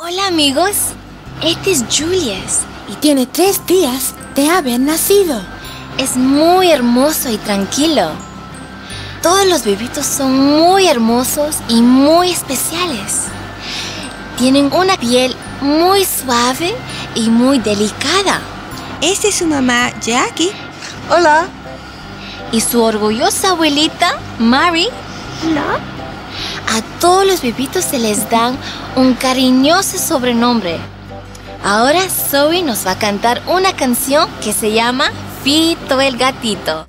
Hola amigos, este es Julius y tiene 3 días de haber nacido. Es muy hermoso y tranquilo. Todos los bebitos son muy hermosos y muy especiales. Tienen una piel muy suave y muy delicada. Esta es su mamá, Jackie. Hola. Y su orgullosa abuelita, Mary. Hola. A todos los bebitos se les dan un cariñoso sobrenombre. Ahora Zoe nos va a cantar una canción que se llama Fito el gatito.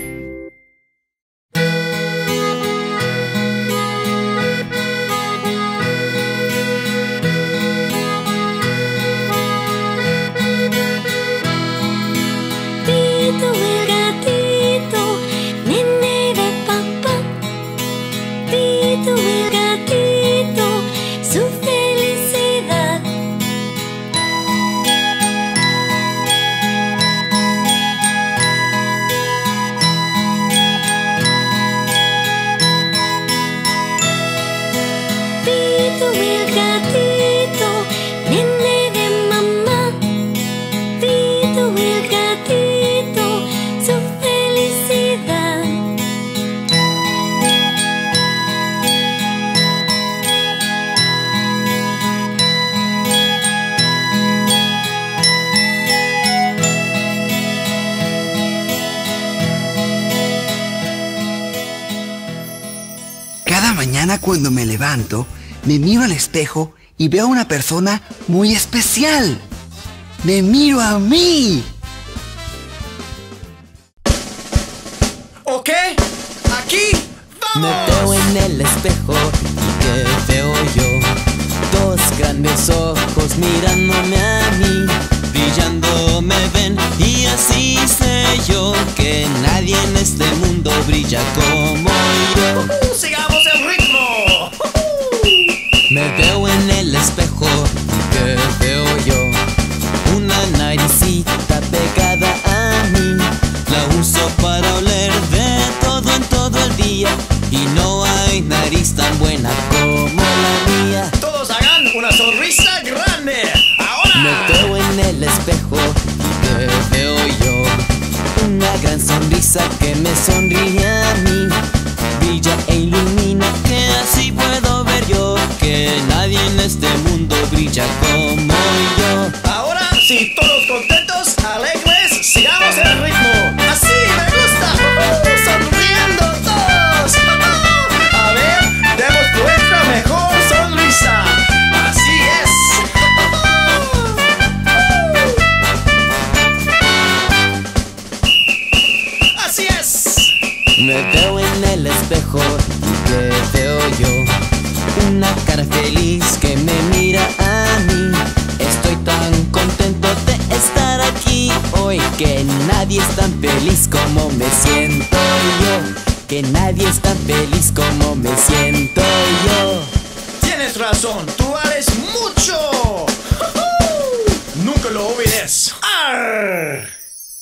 Fito el gatito, nene de papá. Fito el gatito, su felicidad. Fito el gatito, nene de mamá. Fito el gatito, su felicidad. Cada mañana cuando me levanto, me miro al espejo y veo a una persona muy especial. ¡Me miro a mí! ¿Ok? ¡Aquí! Me ¡Vamos! veo en el espejo y ¿qué veo yo? 2 grandes ojos mirándome a mí, brillando me ven y así sé yo que nadie en este mundo brilla como yo. ¡Sigamos el ritmo! Me veo en el espejo y ¿qué veo yo? Una naricita pegada a mí, la uso para oler de todo en todo el día y no hay nariz tan buena como la mía. Todos hagan una sonrisa grande. ¡Ahora! Me veo en el espejo y ¿qué veo yo? Una gran sonrisa que me sonríe a mí, brilla e ilumina que así puedo ver yo que nadie en este mundo brilla como yo. Ahora sí, todos contentos, alegres, sigamos el ritmo. ¡Así me gusta! ¡Sonriendo todos! A ver, demos nuestra mejor sonrisa. ¡Así es! ¡Así es! Me veo en el espejo y ¿qué veo yo? Una cara feliz que me mira a mí. Estoy tan contento de estar aquí hoy que nadie es tan feliz como me siento yo. Que nadie es tan feliz como me siento yo. Tienes razón, tú vales mucho. Nunca lo olvides. ¡Arr!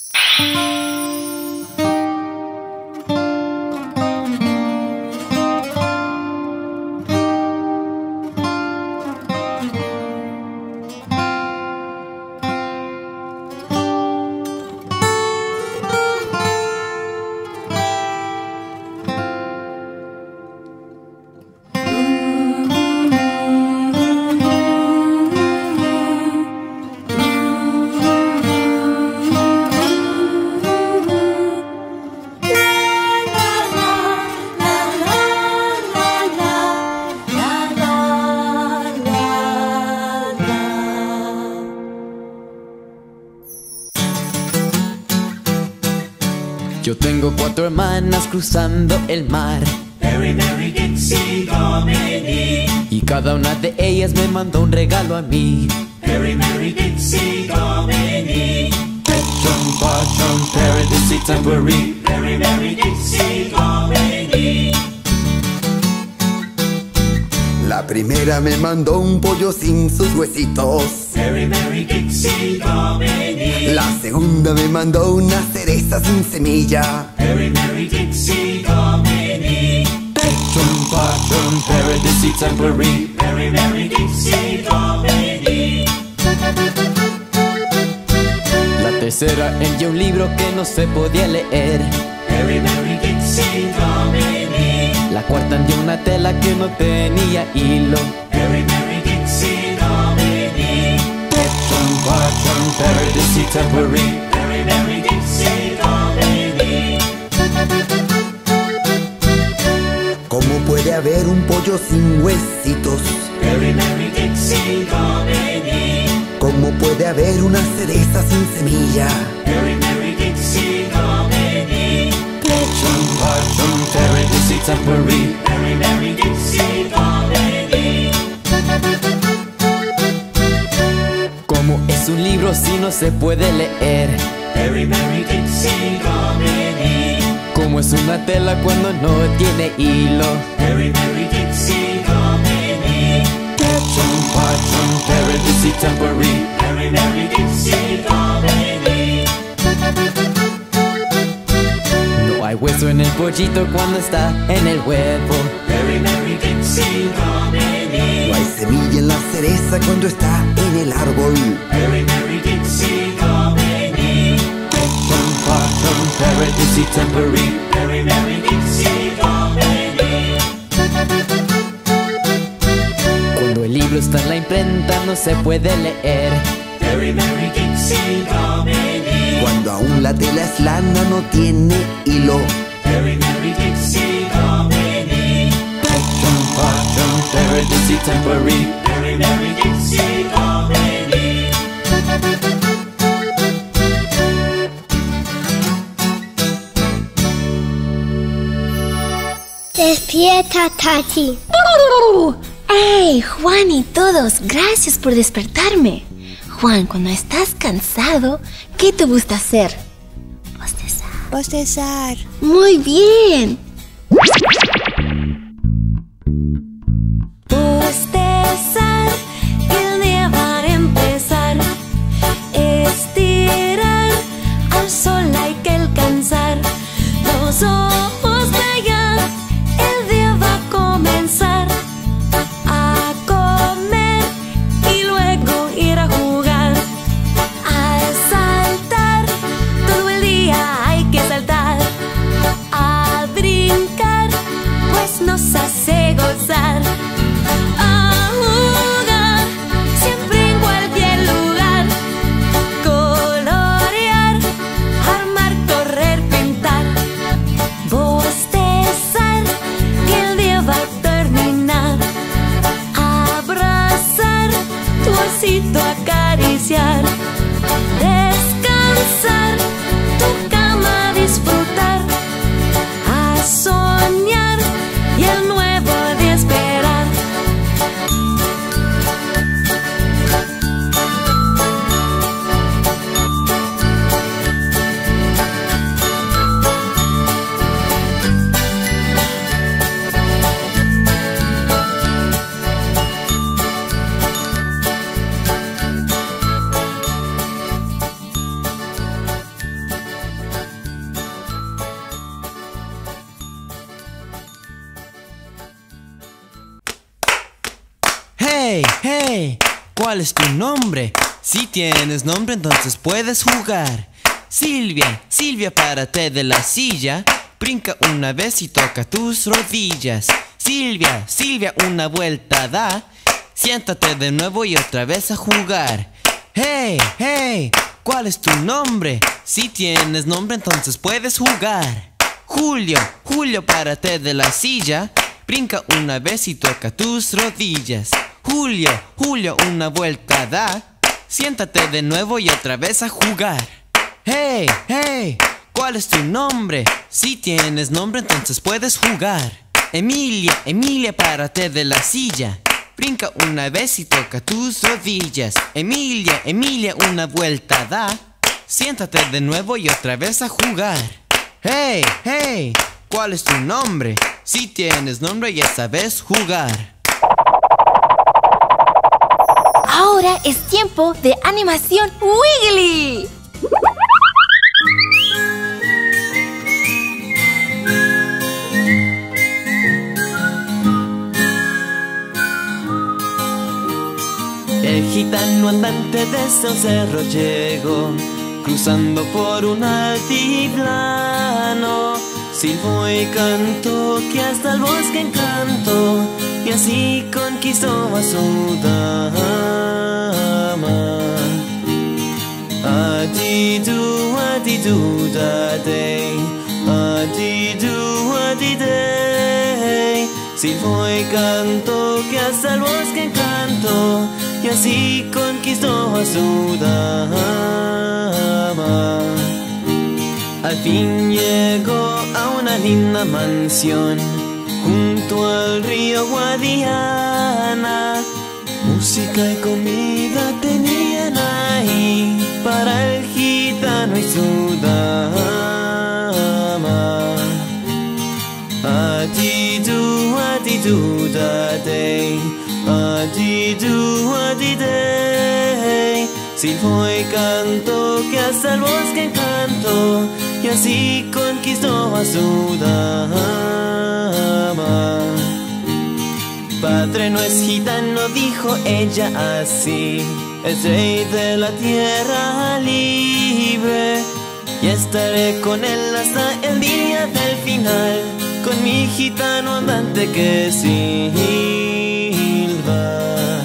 Yo tengo 4 hermanas cruzando el mar. Mary, Mary, Dixie, Dominique. Y cada una de ellas me mandó un regalo a mí. Mary, Mary, Dixie, Dominique. Petron, patron, paradise, tambourine. Mary, Mary, Dixie, Dominique. La primera me mandó un pollo sin sus huesitos. Mary, Mary, Dixie, Dominique. La segunda me mandó una cereza sin semilla. Mary, Mary, Dixie, Dominique. Petron, patron, paradise, tambourine. Mary, Mary, Dixie, Dominique. tercera envió un libro que no se podía leer. Very Merry Dixie Domini. La cuarta envió una tela que no tenía hilo. Very Merry Dixie Domini. Ketchum, Bartram, Paradise, Temporary. Very Merry Dixie Domini. ¿Cómo puede haber un pollo sin huesitos? Very Merry Dixie Domini. ¿Cómo puede haber una cereza sin semilla? Very Merry Dixie Domini. Ketchum, Bartram, Paradise, Temporary. Very Merry Dixie Domini. ¿Cómo es un libro si no se puede leer? Very Merry Dixie Domini. ¿Cómo es una tela cuando no tiene hilo? Very Merry Dixie Domini. Ketchum, Bartram, Paradise, Temporary. Very Merry Dixie Domini. No hay hueso en el pollito cuando está en el huevo. Very Merry Dixie Domini. No hay semilla en la cereza cuando está en el árbol. Very Merry Dixie Domini. Ketchum, Bartram, Paradise, Temporary. Very Merry Dixie Domini. Cuando el libro está en la imprenta no se puede leer. Very Merry Dixie Domini. Cuando aún la tela es lana no tiene hilo. Very Merry Dixie Domini. Ketchum, Bartram, Paradise, Temporary. Very Merry Dixie Domini. Despierta, Tati. ¡Hey, Juan y todos! Gracias por despertarme. Juan, cuando estás cansado, ¿qué te gusta hacer? Bostezar. Bostezar. Muy bien. Bostezar, el día va a empezar. Estirar, al sol hay que alcanzar. Los ojos callar, el día va a comenzar. A comer y luego ir a jugar. A saltar, todo el día hay que saltar. A brincar, pues nos hace gozar. A jugar, siempre en cualquier lugar. Colorear, armar, correr, pintar. Bostezar, que el día va a terminar. Abrazar, tu osito acariciar. Descansar, tu cama disfrutar. A soñar y el nuevo día esperar. Hey, hey, ¿cuál es tu nombre? Si tienes nombre entonces puedes jugar. Silvia, Silvia, párate de la silla. Brinca una vez y toca tus rodillas. Silvia, Silvia, una vuelta da. Siéntate de nuevo y otra vez a jugar. Hey, hey, ¿cuál es tu nombre? Si tienes nombre entonces puedes jugar. Julio, Julio, párate de la silla. Brinca una vez y toca tus rodillas. Julio, Julio, una vuelta da. Siéntate de nuevo y otra vez a jugar. Hey, hey, ¿cuál es tu nombre? Si tienes nombre entonces puedes jugar. Emilia, Emilia, párate de la silla. Brinca una vez y toca tus rodillas. Emilia, Emilia, una vuelta da. Siéntate de nuevo y otra vez a jugar. Hey, hey, ¿cuál es tu nombre? Si tienes nombre ya sabes jugar. Ahora es tiempo de animación Wiggly. El gitano andante desde un cerro llegó. cruzando por un altiplano. Silbó y cantó que hasta el bosque encantó, y así conquistó a su dama. Adi-du, da-day, adi-du, day. Silbó y cantó que hasta el bosque encantó, y así conquistó a su dama. Al fin llegó a una linda mansión junto al río Guadiana. Música y comida tenían ahí para el gitano y su dama. Adi-du, da-day, adi-du, day. Silbó y cantó que hasta el bosque encantó, y así conquistó a su dama. Padre no es gitano, dijo ella así, es rey de la tierra libre, y estaré con él hasta el día del final, con mi gitano andante que silba.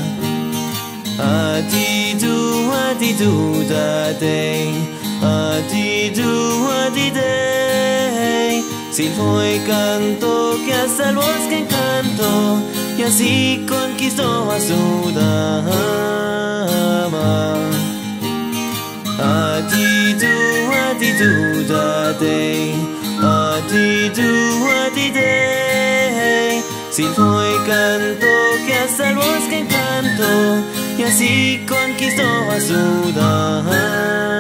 Adi-du, da-day, adi-du, day. Silbó y cantó que hasta el bosque encantó, y así conquistó a su dama. Adi-du, da-day, adi-du, day. Silbó y cantó que hasta el bosque encantó, y así conquistó a su dama.